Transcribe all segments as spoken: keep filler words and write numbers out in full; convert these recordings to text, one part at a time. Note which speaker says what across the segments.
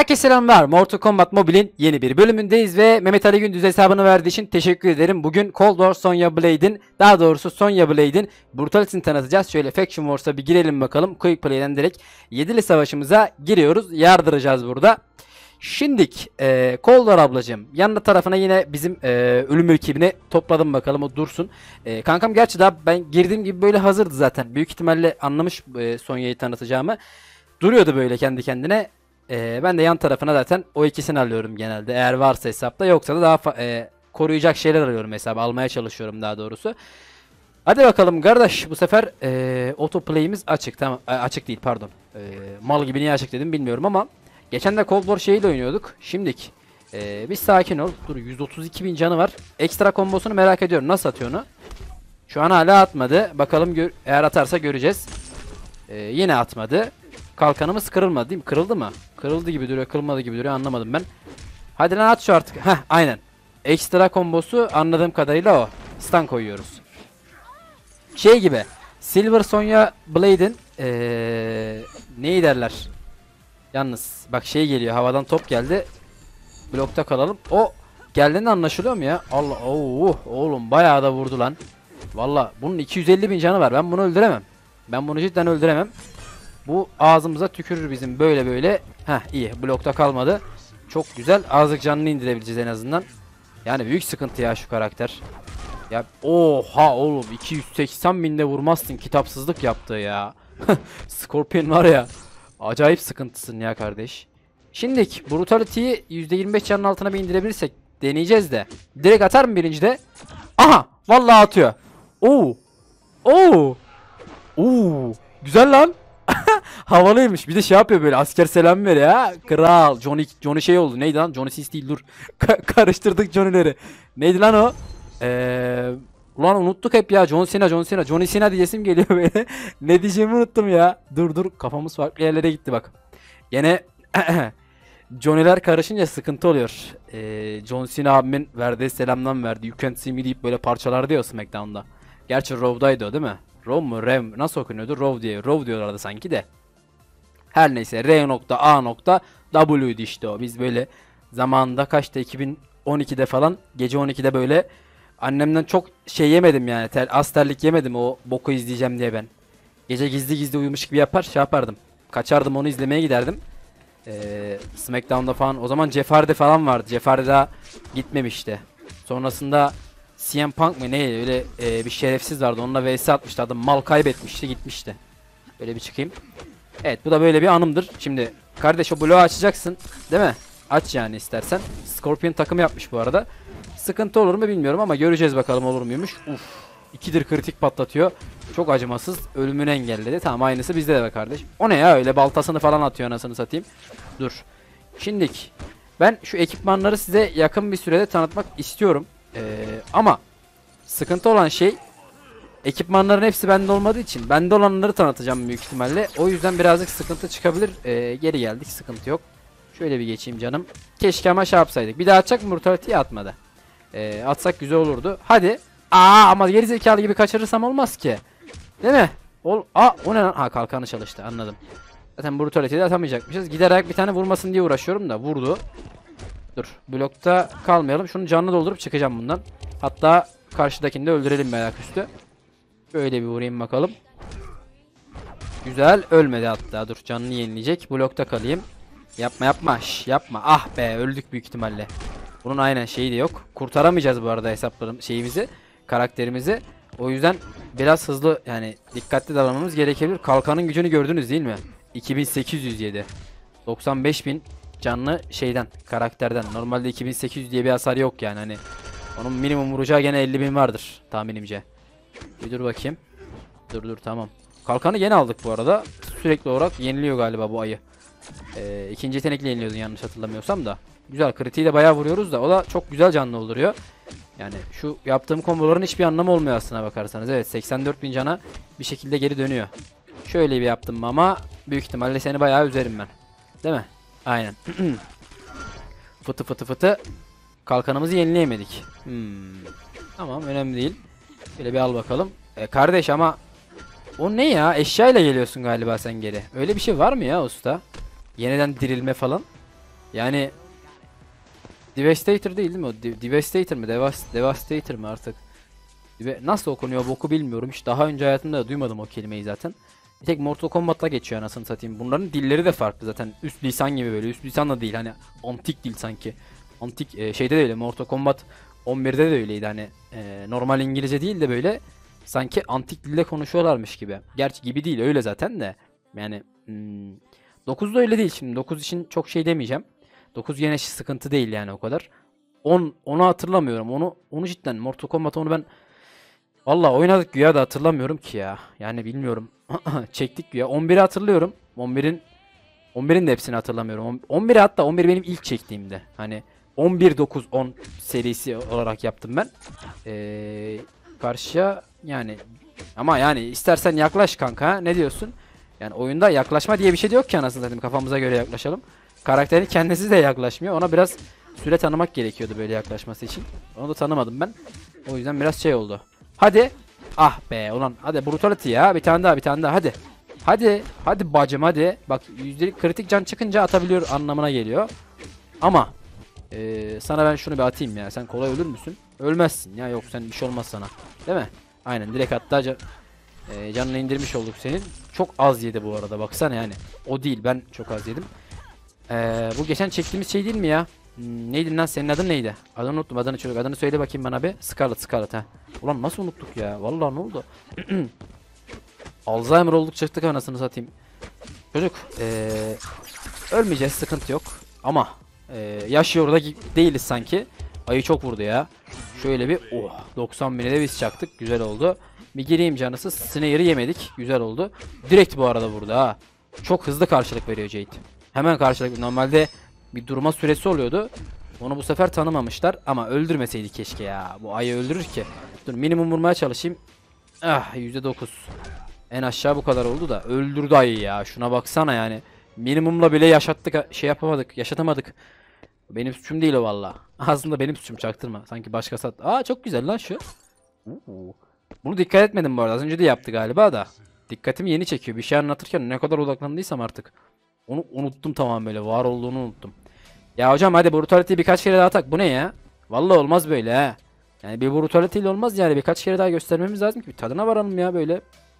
Speaker 1: Herkese selamlar. Mortal Kombat Mobile'in yeni bir bölümündeyiz ve Mehmet Ali Gündüz hesabını verdiği için teşekkür ederim. Bugün Cold War Sonya Blade'in, daha doğrusu Sonya Blade'in Brutality'ni tanıtacağız. Şöyle Faction Wars'a bir girelim bakalım. Quick Play'den direkt yedili savaşımıza giriyoruz. Yardıracağız burada. Şimdik e, Cold War ablacığım, yanında tarafına yine bizim e, ölüm ekibini topladım bakalım, o dursun. E, kankam gerçi daha ben girdiğim gibi böyle hazırdı zaten. Büyük ihtimalle anlamış e, Sonya'yı tanıtacağımı. Duruyordu böyle kendi kendine. Ee, ben de yan tarafına zaten o ikisini alıyorum genelde. Eğer varsa hesapta, yoksa da daha e, koruyacak şeyler arıyorum, hesabı almaya çalışıyorum daha doğrusu. Hadi bakalım kardeş, bu sefer e, autoplay'imiz açık. Tamam, e, açık değil pardon. E, mal gibi niye açık dedim bilmiyorum ama geçen de Cold War şeyiyle oynuyorduk. Şimdik e, bir sakin ol. Dur, yüz otuz iki bin canı var. Ekstra kombosunu merak ediyorum. Nasıl atıyor onu? Şu an hala atmadı. Bakalım, eğer atarsa göreceğiz. E, yine atmadı. Kalkanımız kırılmadı değil mi? Kırıldı mı? Kırıldı gibi duruyor, kırılmadı gibi duruyor, anlamadım ben. Hadi lan, at şu artık. Heh, aynen. Ekstra kombosu anladığım kadarıyla o. Stun koyuyoruz. Şey gibi. Silver Sonya Blade'in ee, neyi derler? Yalnız bak, şey geliyor, havadan top geldi. Blokta kalalım. O geldiğinde anlaşılıyor mu ya? Allah, oh, oğlum bayağı da vurdu lan. Valla bunun iki yüz elli bin canı var. Ben bunu öldüremem. Ben bunu cidden öldüremem. Bu ağzımıza tükürür bizim böyle böyle. Heh, iyi, blokta kalmadı. Çok güzel, azıcık canını indirebileceğiz en azından. Yani büyük sıkıntı ya şu karakter. Ya oha oğlum, iki yüz seksen binde vurmazsın, kitapsızlık yaptı ya. Scorpion var ya, acayip sıkıntısın ya kardeş. Şimdilik Brutality'yi yüzde yirmi beş canın altına bir indirebilirsek deneyeceğiz de. Direkt atar mı birincide? Aha, vallahi atıyor. Oo. Oo. Oo. Güzel lan. Havalıymış. Bir de şey yapıyor, böyle asker selam veriyor ya. Kral. Johnny, Johnny şey oldu. Neydi lan? Johnny Sins değil, dur. Ka karıştırdık Johnny'leri. Neydi lan o? Eee... Ulan unuttuk hep ya. John Cena, John Cena. Johnny Cena diyesim geliyor böyle. Ne diyeceğimi unuttum ya. Dur dur. Kafamız farklı yerlere gitti bak. Gene Johnny'ler karışınca sıkıntı oluyor. Ee, John Cena abimin verdiği selamdan verdi. You can't see me deyip böyle parçalardı ya SmackDown'da. Gerçi Raw'daydı o değil mi? Raw mu? Rev mi? Nasıl okunuyordu? Raw diye. Raw diyorlardı sanki de. Her neyse. R nokta A nokta W'di işte o. Biz böyle zamanında kaçta, iki bin on ikide falan, gece on ikide böyle annemden çok şey yemedim yani. Ter, az terlik yemedim o boku izleyeceğim diye ben. Gece gizli gizli uyumuş gibi yapar şey yapardım. Kaçardım, onu izlemeye giderdim. Ee, Smackdown'da falan. O zaman Jeff Hardy falan vardı. Jeff Hardy daha gitmemişti. Sonrasında C M Punk mı ne öyle e, bir şerefsiz vardı. Onunla V S atmıştı. Adam mal kaybetmişti, gitmişti. Böyle bir çıkayım. Evet, bu da böyle bir anımdır. Şimdi kardeş, o bloğu açacaksın değil mi? Aç yani istersen. Scorpion takımı yapmış bu arada. Sıkıntı olur mu bilmiyorum ama göreceğiz bakalım, olur muymuş. Uf. ikidir kritik patlatıyor. Çok acımasız. Ölümünü engelledi. Tamam, aynısı bizde de be kardeş. O ne ya öyle, baltasını falan atıyor anasını satayım. Dur. Şimdilik ben şu ekipmanları size yakın bir sürede tanıtmak istiyorum. Ee, ama sıkıntı olan şey, ekipmanların hepsi bende olmadığı için bende olanları tanıtacağım büyük ihtimalle. O yüzden birazcık sıkıntı çıkabilir. Ee, geri geldik, sıkıntı yok. Şöyle bir geçeyim canım. Keşke ama şey yapsaydık. Bir daha atacak mı? Brutality'yi atmadı. Ee, atsak güzel olurdu. Hadi. Aa, ama gerizekalı gibi kaçırırsam olmaz ki. Değil mi? Ol Aa, o ne lan? Ha, kalkanı çalıştı, anladım. Zaten Brutality'yi atamayacakmışız. Giderek bir tane vurmasın diye uğraşıyorum da vurdu. Dur, blokta kalmayalım. Şunu canlı doldurup çıkacağım bundan. Hatta karşıdakini de öldürelim merak üstü. Böyle bir vurayım bakalım. Güzel, ölmedi hatta. Dur, canını yenileyecek. Blokta kalayım. Yapma yapma. Şş, yapma. Ah be, öldük büyük ihtimalle. Bunun aynen şeyi de yok. Kurtaramayacağız bu arada hesaplarım şeyimizi, karakterimizi. O yüzden biraz hızlı, yani dikkatli davranmamız gerekebilir. Kalkanın gücünü gördünüz değil mi? iki bin sekiz yüz yedi. doksan beş bin canlı şeyden, karakterden. Normalde iki bin sekiz yüz diye bir hasar yok yani, hani onun minimum vuracağı gene elli bin vardır tahminimce. Bir dur bakayım. Dur dur, tamam. Kalkanı yeni aldık bu arada. Sürekli olarak yeniliyor galiba bu ayı. Ee, ikinci yetenekle yeniliyordun yanlış hatırlamıyorsam da. Güzel, kritiği de bayağı vuruyoruz da o da çok güzel canlı dolduruyor. Yani şu yaptığım komboların hiçbir anlamı olmuyor aslına bakarsanız. Evet, seksen dört bin cana bir şekilde geri dönüyor. Şöyle bir yaptım ama büyük ihtimalle seni bayağı üzerim ben. Değil mi? Aynen. Fıtı fıtı fıtı. Kalkanımızı yenileyemedik. Hmm. Tamam, önemli değil. Şöyle bir al bakalım. E, kardeş ama o ne ya? Eşyayla geliyorsun galiba sen geri. Öyle bir şey var mı ya usta? Yeniden dirilme falan. Yani Devastator değil değil mi o? De- Devastator mı? Devas Devastator mı artık? Ve nasıl okunuyor boku bilmiyorum. Hiç daha önce hayatımda da duymadım o kelimeyi zaten. Bir tek Mortal Kombat'ta geçiyor anasını satayım. Bunların dilleri de farklı zaten. Üst lisan gibi böyle. Üst lisan da değil hani antik dil sanki. Antik e, şeyde de öyle. Mortal Kombat on birde de öyleydi hani. E, normal İngilizce değil de böyle sanki antik dilde konuşuyorlarmış gibi. Gerçi gibi değil öyle zaten de. Yani hmm, dokuzda öyle değil şimdi. dokuz için çok şey demeyeceğim. dokuz yine sıkıntı değil yani o kadar. on onu hatırlamıyorum. Onu onu cidden Mortal Kombat onu ben valla oynadık güya da hatırlamıyorum ki ya. Yani bilmiyorum. Çektik güya. on biri hatırlıyorum. on birin on birin de hepsini hatırlamıyorum. on biri hatta on bir benim ilk çektiğimde. Hani on bir dokuz on serisi olarak yaptım ben. Ee, karşıya yani ama yani istersen yaklaş kanka. Ne diyorsun? Yani oyunda yaklaşma diye bir şey de yok ki anasını satayım. Kafamıza göre yaklaşalım. Karakterin kendisi de yaklaşmıyor. Ona biraz süre tanımak gerekiyordu böyle yaklaşması için. Onu da tanımadım ben. O yüzden biraz şey oldu. Hadi. Ah be ulan. Hadi brutality ya. Bir tane daha bir tane daha hadi. Hadi. Hadi bacım hadi. Bak yüzdelik kritik can çıkınca atabiliyor anlamına geliyor. Ama ee, sana ben şunu bir atayım ya. Sen kolay ölür müsün? Ölmezsin ya. Yok sen bir şey olmaz sana. Değil mi? Aynen direkt hatta can, e, canını indirmiş olduk senin. Çok az yedi bu arada baksana yani. O değil ben çok az yedim. Ee, bu geçen çektiğimiz şey değil mi ya? Hmm, neydi lan senin adın neydi? Adını unuttum adını çocuk adını söyle bakayım bana bir. Scarlet Scarlet ha. Ulan nasıl unuttuk ya? Vallahi ne oldu? Alzheimer olduk çıktık anasını satayım. Çocuk ee, ölmeyeceğiz sıkıntı yok. Ama ee, yaşıyor da değiliz sanki. Ayı çok vurdu ya. Şöyle bir oh doksan bine de biz çaktık. Güzel oldu. Bir gireyim canısı. Snare'ı yemedik. Güzel oldu. Direkt bu arada burada ha. Çok hızlı karşılık veriyor Jade. Hemen karşılık. Normalde bir durma süresi oluyordu. Onu bu sefer tanımamışlar. Ama öldürmeseydi keşke ya. Bu ayı öldürür ki. Dur minimum vurmaya çalışayım. Ah yüzde dokuz. En aşağı bu kadar oldu da. Öldürdü ayı ya. Şuna baksana yani. Minimumla bile yaşattık. Şey yapamadık. Yaşatamadık. Benim suçum değil o valla. Aslında benim suçum çaktırma. Sanki başkası at. Aa çok güzel lan şu. Oo. Bunu dikkat etmedim bu arada. Az önce de yaptı galiba da. Dikkatimi yeni çekiyor. Bir şey anlatırken ne kadar odaklandıysam artık. Onu unuttum tamam böyle. Var olduğunu unuttum. Ya hocam hadi brutality'yi birkaç kere daha tak. Bu ne ya? Vallahi olmaz böyle ha. Yani bir brutality ile olmaz yani. Birkaç kere daha göstermemiz lazım ki bir tadına varalım ya böyle.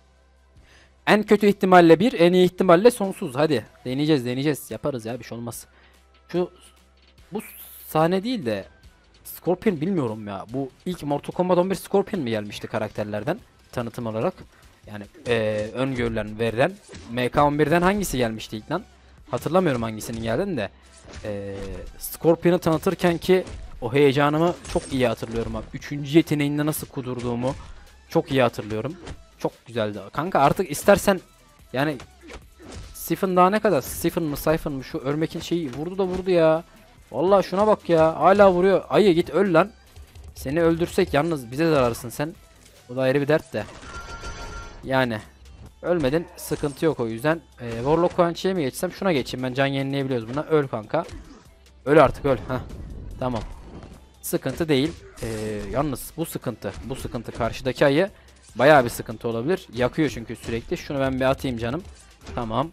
Speaker 1: En kötü ihtimalle bir, en iyi ihtimalle sonsuz. Hadi deneyeceğiz deneyeceğiz. Yaparız ya bir şey olmaz. Şu bu sahne değil de Scorpion bilmiyorum ya. Bu ilk Mortal Kombat on bir Scorpion mi gelmişti karakterlerden tanıtım olarak? Yani ee, öngörülen verilen M K on birden hangisi gelmişti ilk lan? Hatırlamıyorum hangisinin geldiğini de. Ee, Scorpion'u tanıtırken ki o heyecanımı çok iyi hatırlıyorum abi. Üçüncü yeteneğinde nasıl kudurduğumu çok iyi hatırlıyorum. Çok güzeldi. Kanka artık istersen yani Siphon daha ne kadar? Siphon mı Siphon mı şu örmekin şeyi vurdu da vurdu ya. Vallahi şuna bak ya. Hala vuruyor. Ayı git öl lan. Seni öldürsek yalnız bize zararsın sen. Bu da ayrı bir dert de. Yani ölmedin sıkıntı yok o yüzden. Ee, Warlock Quench'e mi geçsem? Şuna geçeyim ben can yenileyebiliyoruz buna. Öl kanka. Öl artık öl. Heh. Tamam. Sıkıntı değil. Ee, yalnız bu sıkıntı. Bu sıkıntı karşıdaki ayı bayağı bir sıkıntı olabilir. Yakıyor çünkü sürekli. Şunu ben bir atayım canım. Tamam.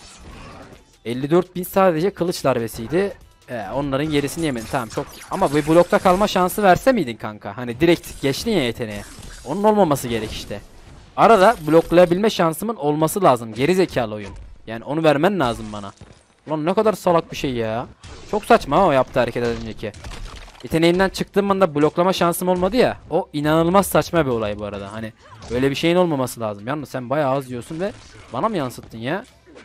Speaker 1: elli dört bin sadece kılıç darbesiydi. Ee, onların gerisini yemedin. Tamam çok. Ama bir blokta kalma şansı verse miydin kanka? Hani direkt geçtin ya yeteneğe. Onun olmaması gerek işte. Arada bloklayabilme şansımın olması lazım. Geri zekalı oyun. Yani onu vermen lazım bana. Ulan ne kadar salak bir şey ya. Çok saçma o yaptı hareket az önceki. Yeteneğimden çıktığım anda bloklama şansım olmadı ya. O inanılmaz saçma bir olay bu arada. Hani böyle bir şeyin olmaması lazım. Yalnız sen bayağı az yiyorsun ve bana mı yansıttın ya?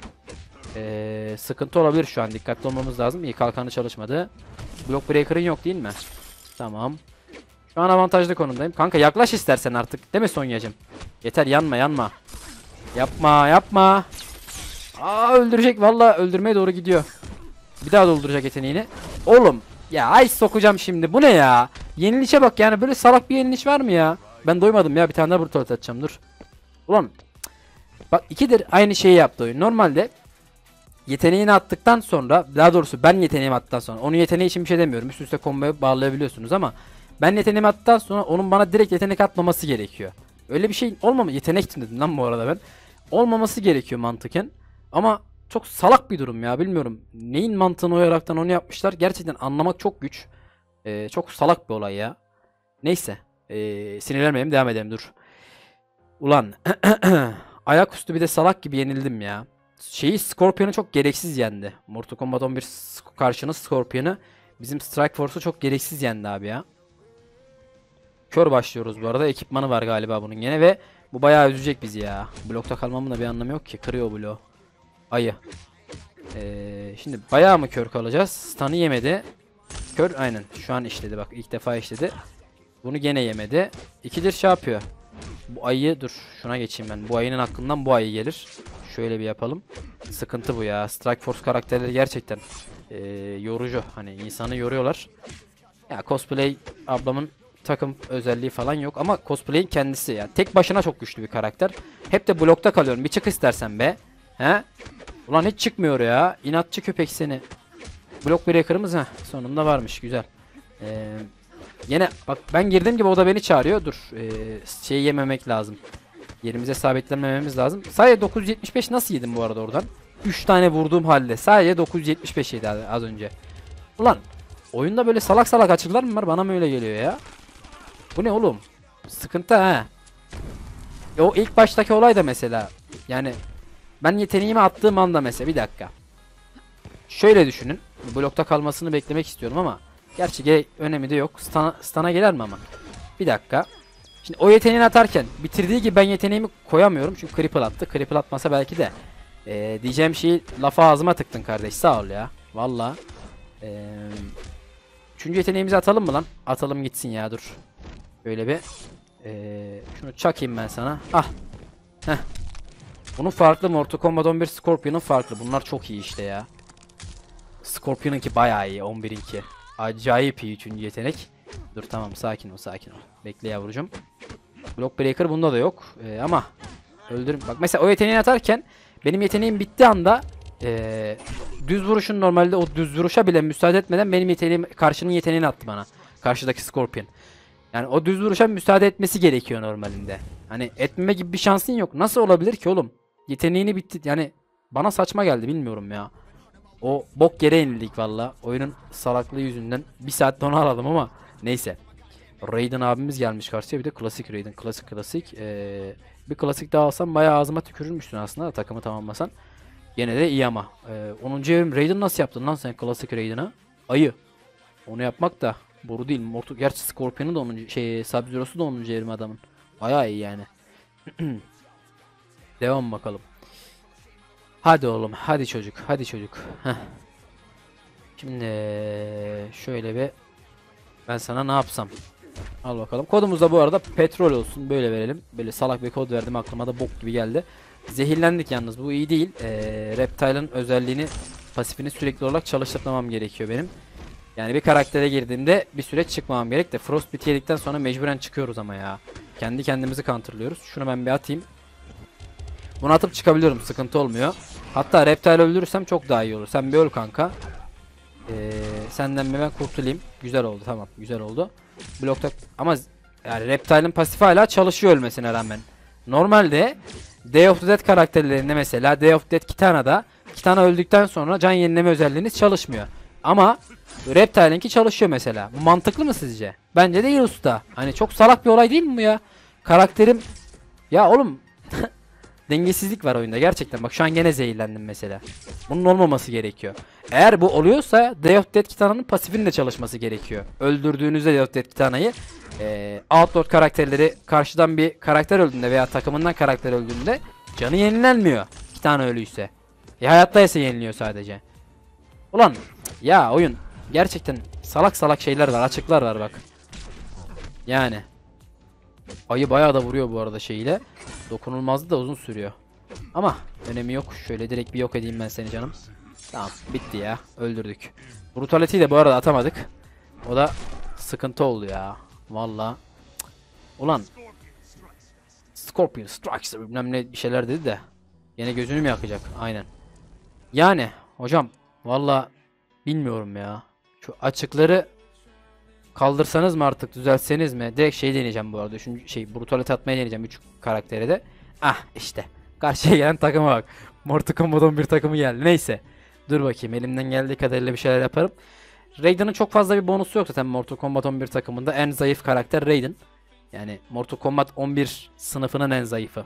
Speaker 1: Ee, sıkıntı olabilir şu an. Dikkatli olmamız lazım. İyi kalkanı çalışmadı. Block breaker'ın yok değil mi? Tamam. Şu an avantajlı konumdayım. Kanka yaklaş istersen artık. Değil mi Sonya'cım? Yeter yanma yanma. Yapma yapma. Aa öldürecek. Valla öldürmeye doğru gidiyor. Bir daha dolduracak yeteneğini. Oğlum. Ya ay sokacağım şimdi. Bu ne ya? Yenilişe bak yani. Böyle salak bir yeniliş var mı ya? Ben doymadım ya. Bir tane daha brutal atacağım. Dur. Ulan. Bak ikidir aynı şeyi yaptı oyun. Normalde yeteneğini attıktan sonra, daha doğrusu ben yeteneğimi attıktan sonra, onun yeteneği için bir şey demiyorum. Üst üste komboya bağlayabiliyorsunuz ama ben yeteneğimi attıktan sonra onun bana direkt yetenek atmaması gerekiyor. Öyle bir şey olmama, yetenek dedim lan bu arada ben. Olmaması gerekiyor mantıken. Ama çok salak bir durum ya, bilmiyorum. Neyin mantığını oyaraktan onu yapmışlar. Gerçekten anlamak çok güç. Ee, çok salak bir olay ya. Neyse. Ee, sinirlenmeyelim, devam edelim, dur. Ulan. Ayaküstü bir de salak gibi yenildim ya. Şeyi, Scorpion'u çok gereksiz yendi. Mortal Kombat on bir karşının Scorpion'u bizim Strike Force'u çok gereksiz yendi abi ya. Kör başlıyoruz bu arada. Ekipmanı var galiba bunun gene ve bu bayağı üzecek bizi ya. Blokta kalmamın da bir anlamı yok ki. Kırıyor bloğu. Ayı. Ee, şimdi bayağı mı kör kalacağız? Stun'ı yemedi. Kör aynen. Şu an işledi bak. İlk defa işledi. Bunu gene yemedi. İkidir şey yapıyor. Bu ayı, dur şuna geçeyim ben. Bu ayının hakkından bu ayı gelir. Şöyle bir yapalım. Sıkıntı bu ya. Strike Force karakterleri gerçekten ee, yorucu. Hani insanı yoruyorlar. Ya cosplay ablamın takım özelliği falan yok ama cosplay'in kendisi yani tek başına çok güçlü bir karakter. Hep de blokta kalıyorum. Bir çık istersen be. He? Ulan hiç çıkmıyor ya. İnatçı köpek seni. Blok breaker'ımız ha. Sonunda varmış. Güzel. Ee, yine bak ben girdiğim gibi o da beni çağırıyor. Dur. Ee, şeyi yememek lazım. Yerimize sabitlenmememiz lazım. Sadece dokuz yüz yetmiş beş nasıl yedim bu arada oradan? üç tane vurduğum halde. Sadece dokuz yüz yetmiş beş yedi az önce. Ulan. Oyunda böyle salak salak açıklar mı var? Bana mı öyle geliyor ya? Bu ne oğlum? Sıkıntı ha. E o ilk baştaki olay da mesela. Yani ben yeteneğimi attığım anda mesela bir dakika. Şöyle düşünün. Blokta kalmasını beklemek istiyorum ama gerçi önemi de yok. Stana, stana gelir mi ama? Bir dakika. Şimdi o yeteneğini atarken bitirdiği gibi ben yeteneğimi koyamıyorum. Çünkü cripple attı. Cripple atmasa belki de ee, diyeceğim şeyi lafa ağzıma tıktın kardeş. Sağ ol ya. Valla. Eee... Üçüncü yeteneğimizi atalım mı lan? Atalım gitsin ya, dur. Böyle bir ee, şunu çakayım ben sana. Ah. Heh. Bunun farklı, Mortal Kombat on bir Scorpion'un farklı. Bunlar çok iyi işte ya. Scorpion'unki bayağı iyi. on birinki. Acayip iyi üçüncü yetenek. Dur tamam, sakin ol sakin ol. Bekle yavrucum. Block Breaker bunda da yok. Ee, ama öldürüm. Bak mesela o yeteneğini atarken benim yeteneğim bittiği anda ee, düz vuruşun normalde o düz vuruşa bile müsaade etmeden benim yeteneğim, karşının yeteneğini attı bana. Karşıdaki Scorpion. Yani o düz vuruşa müsaade etmesi gerekiyor normalinde. Hani etmeme gibi bir şansın yok. Nasıl olabilir ki oğlum? Yeteneğini bitti. Yani bana saçma geldi, bilmiyorum ya. O bok yere yenildik valla. Oyunun salaklığı yüzünden. Bir saat onu aradım ama neyse. Raiden abimiz gelmiş karşıya, bir de klasik Raiden. Klasik klasik. Ee, bir klasik daha alsam bayağı ağzıma tükürürmüşsün aslında takımı tamamlasan. Gene de iyi ama. Ee, onuncu evrim Raiden nasıl yaptın lan sen klasik Raiden'a? Ayı. Onu yapmak da boru değil. Mortal, gerçi Scorpion'u da onuncu şey, Sub-Zero'su da onuncu evrim adamın. Bayağı iyi yani. Devam bakalım. Hadi oğlum, hadi çocuk, hadi çocuk. Heh. Şimdi şöyle bir ben sana ne yapsam? Al bakalım. Kodumuz da bu arada petrol olsun. Böyle verelim. Böyle salak bir kod verdim, aklıma da bok gibi geldi. Zehirlendik yalnız, bu iyi değil. Ee, Reptile'ın özelliğini, pasifini sürekli olarak çalıştırmam gerekiyor benim. Yani bir karaktere girdiğimde bir süre çıkmamam gerek de Frostbite yedikten sonra mecburen çıkıyoruz ama ya. Kendi kendimizi counterlıyoruz. Şunu ben bir atayım. Bunu atıp çıkabiliyorum, sıkıntı olmuyor. Hatta Reptile öldürürsem çok daha iyi olur. Sen bir öl kanka. Ee, senden bir ben kurtulayım. Güzel oldu, tamam, güzel oldu. Blokta ama yani Reptile'ın pasifi hala çalışıyor ölmesine rağmen. Normalde Day of the Dead karakterlerinde mesela Day of the Dead Kitana'da Kitana öldükten sonra can yenileme özelliğiniz çalışmıyor. Ama Reptile'inki çalışıyor mesela. Bu mantıklı mı sizce? Bence değil usta. Hani çok salak bir olay değil mi bu ya? Karakterim ya oğlum dengesizlik var oyunda gerçekten. Bak şu an gene zehirlendim mesela. Bunun olmaması gerekiyor. Eğer bu oluyorsa Day of Dead Kitana'nın pasifinin de çalışması gerekiyor. Öldürdüğünüzde Day of Dead Kitana'yı e, Outlord karakterleri karşıdan bir karakter öldüğünde veya takımından karakter öldüğünde canı yenilenmiyor. Kitana ölüyse. E, hayattaysa yeniliyor sadece. Ulan ya oyun gerçekten salak salak şeyler var, açıklar var bak. Yani ayı bayağı da vuruyor bu arada şeyiyle. Dokunulmazlığı da uzun sürüyor. Ama önemi yok. Şöyle direkt bir yok edeyim ben seni canım. Tamam, bitti ya. Öldürdük. Brutality'yi de bu arada atamadık. O da sıkıntı oldu ya. Valla. Ulan Scorpion Strikes bilmem ne bir şeyler dedi de. Yine gözünü mü yakacak? Aynen. Yani hocam valla bilmiyorum ya. Şu açıkları kaldırsanız mı artık, düzeltseniz mi? Direkt şey deneyeceğim bu arada. Üçüncü şey brutalite atmaya deneyeceğim üç karaktere de. Ah işte. Karşıya gelen takıma bak. Mortal Kombat on bir takımı geldi. Neyse. Dur bakayım, elimden geldiği kadarıyla bir şeyler yaparım. Raiden'ın çok fazla bir bonusu yok zaten Mortal Kombat on bir takımında. En zayıf karakter Raiden. Yani Mortal Kombat on bir sınıfının en zayıfı.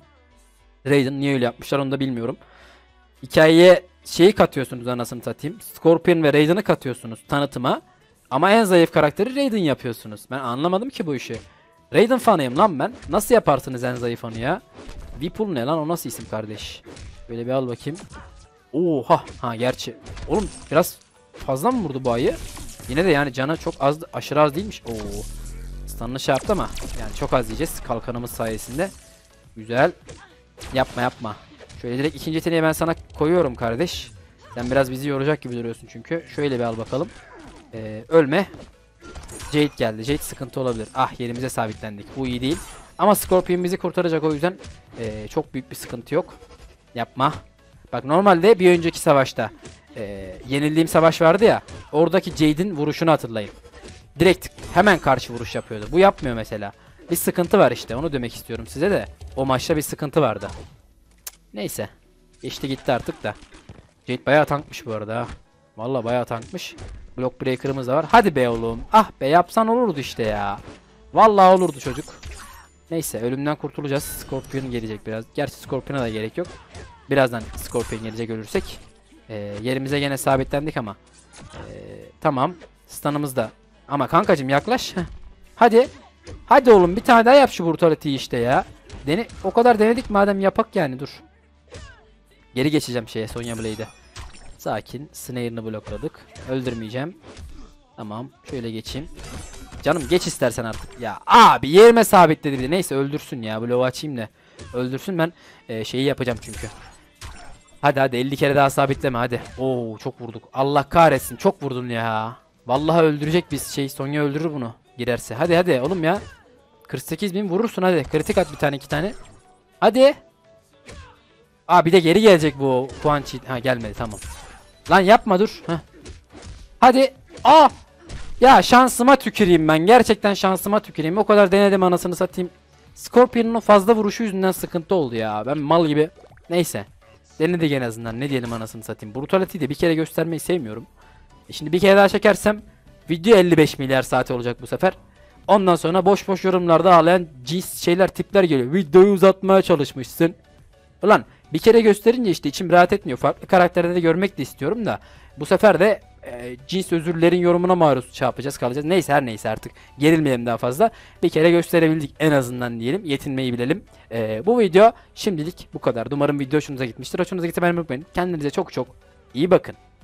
Speaker 1: Raiden niye öyle yapmışlar onu da bilmiyorum. Hikayeye şeyi katıyorsunuz, anasını satayım. Scorpion ve Raiden'ı katıyorsunuz tanıtıma. Ama en zayıf karakteri Raiden yapıyorsunuz. Ben anlamadım ki bu işi. Raiden fanıyım lan ben. Nasıl yaparsınız en zayıf fanı ya? Weeple ne lan, o nasıl isim kardeş? Böyle bir al bakayım. Oha. Ha gerçi. Oğlum biraz fazla mı vurdu bu ayı? Yine de yani canı çok az, aşırı az değilmiş. Oo. Stun'lı şey yaptı ama yani çok az diyeceğiz kalkanımız sayesinde. Güzel. Yapma yapma. Şöyle direkt ikinci yeteneği ben sana koyuyorum kardeş. Sen biraz bizi yoracak gibi duruyorsun çünkü. Şöyle bir al bakalım. Ee, ölme. Jade geldi. Jade sıkıntı olabilir. Ah, yerimize sabitlendik. Bu iyi değil. Ama Scorpion bizi kurtaracak, o yüzden ee, çok büyük bir sıkıntı yok. Yapma. Bak normalde bir önceki savaşta ee, yenildiğim savaş vardı ya. Oradaki Jade'in vuruşunu hatırlayın. Direkt hemen karşı vuruş yapıyordu. Bu yapmıyor mesela. Bir sıkıntı var işte. Onu demek istiyorum size de. O maçta bir sıkıntı vardı. Cık, neyse. Geçti gitti artık da. Jade bayağı tankmış bu arada ha. Vallahi bayağı tankmış. Block breaker'ımız da var. Hadi be oğlum. Ah be, yapsan olurdu işte ya. Vallahi olurdu çocuk. Neyse, ölümden kurtulacağız. Scorpion gelecek biraz. Gerçi Scorpion'a da gerek yok. Birazdan Scorpion gelecek ölürsek. Ee, yerimize gene sabitlendik ama. Ee, tamam. Stun'ımız da. Ama kankacım yaklaş. Heh. Hadi. Hadi oğlum, bir tane daha yap şu brutality'yi işte ya. Dene o kadar denedik madem, yapak yani, dur. Geri geçeceğim şeye, Sonya Blade'e. Sakin. Snare'ını blokladık. Öldürmeyeceğim. Tamam. Şöyle geçeyim. Canım geç istersen artık. Ya abi yerime sabitledi bir de. Neyse öldürsün ya. Bloğu açayım da. Öldürsün, ben e, şeyi yapacağım çünkü. Hadi hadi elli kere daha sabitleme hadi. Oo çok vurduk. Allah kahretsin, çok vurdun ya. Vallahi öldürecek biz şey. Sonya öldürür bunu girerse. Hadi hadi oğlum ya. kırk sekiz bin vurursun hadi. Kritik at bir tane iki tane. Hadi. Aa bir de geri gelecek bu puan cheat. Ha gelmedi, tamam. Lan yapma, dur. Heh. Hadi. Aa. Ya şansıma tüküreyim ben. Gerçekten şansıma tüküreyim. O kadar denedim anasını satayım. Scorpion'un fazla vuruşu yüzünden sıkıntı oldu ya. Ben mal gibi. Neyse. Denedik en azından. Ne diyelim anasını satayım. Brutality'yi de bir kere göstermeyi sevmiyorum. E şimdi bir kere daha çekersem video elli beş milyar saat olacak bu sefer. Ondan sonra boş boş yorumlarda ağlayan cins şeyler, tipler geliyor. Videoyu uzatmaya çalışmışsın. Ulan bir kere gösterince işte içim rahat etmiyor. Farklı karakterde de görmek de istiyorum da. Bu sefer de e, cins özürlerin yorumuna maruz şey yapacağız, kalacağız. Neyse, her neyse artık gerilmeyelim daha fazla. Bir kere gösterebildik en azından diyelim. Yetinmeyi bilelim. E, bu video şimdilik bu kadar. Umarım video hoşunuza gitmiştir. Hoşunuza gitse beğenmeyi unutmayın. Kendinize çok çok iyi bakın.